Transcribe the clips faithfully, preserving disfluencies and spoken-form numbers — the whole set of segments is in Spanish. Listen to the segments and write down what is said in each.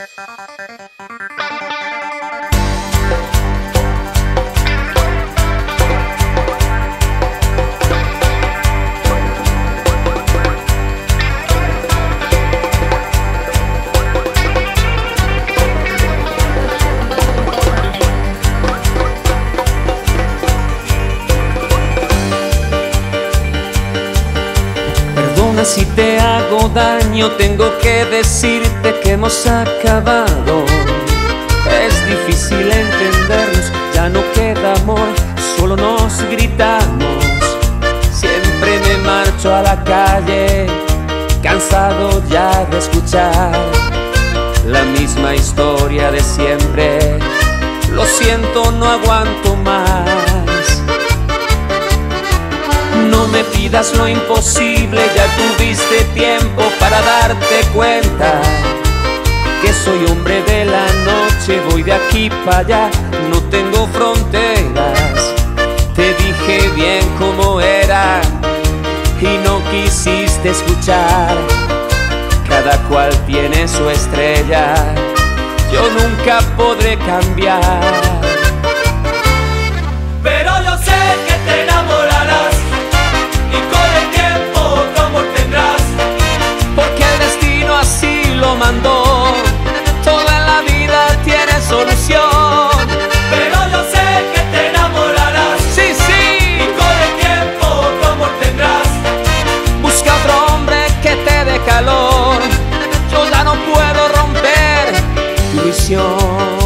Si te hago daño, tengo que decirte que hemos acabado. Es difícil entendernos, ya no queda amor, solo nos gritamos. Siempre me marcho a la calle, cansado ya de escuchar la misma historia de siempre. Lo siento, no aguanto más. No me pidas lo imposible, ya tuviste tiempo para darte cuenta que soy hombre de la noche, voy de aquí para allá, no tengo fronteras. Te dije bien cómo era y no quisiste escuchar. Cada cual tiene su estrella, yo nunca podré cambiar. Pero yo sé que te enamorarás y con el tiempo tu amor tendrás, porque el destino así lo mandó. Toda la vida tiene solución. pero yo sé que te enamorarás, Sí, sí. y con el tiempo tu amor tendrás. Busca otro hombre que te dé calor. Yo ya no puedo romper tu ilusión.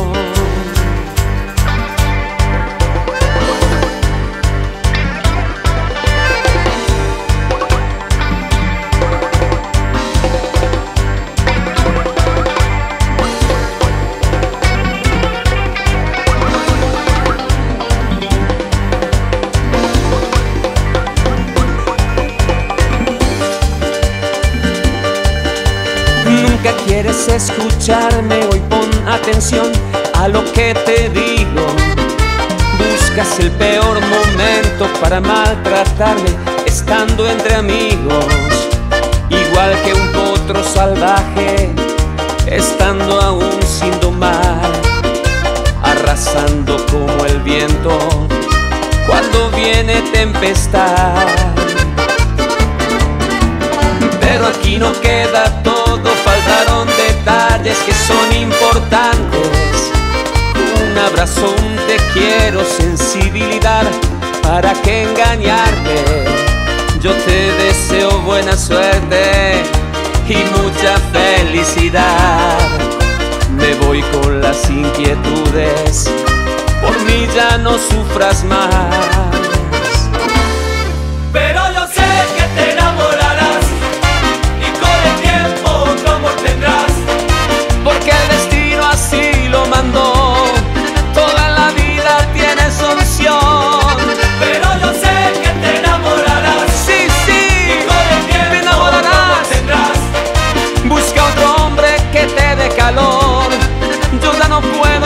Nunca quieres escucharme, hoy pon atención a lo que te digo. Buscas el peor momento para maltratarme, estando entre amigos. Igual que un potro salvaje, estando aún sin domar, arrasando como el viento cuando viene tempestad. Pero aquí no queda todo, faltaron detalles que son importantes. Un abrazo, un te quiero, sensibilidad, ¿para qué engañarte? Yo te deseo buena suerte y mucha felicidad. Me voy con las inquietudes, por mí ya no sufras más. Pero yo sé que te enamorarás y con el tiempo tu amor tendrás, Porque el destino así lo mandó. Toda la vida tiene solución. pero yo sé que te enamorarás, Sí, y sí, con el tiempo te tu amor enamorarás. tendrás. Busca otro hombre que te dé calor. Yo ya no puedo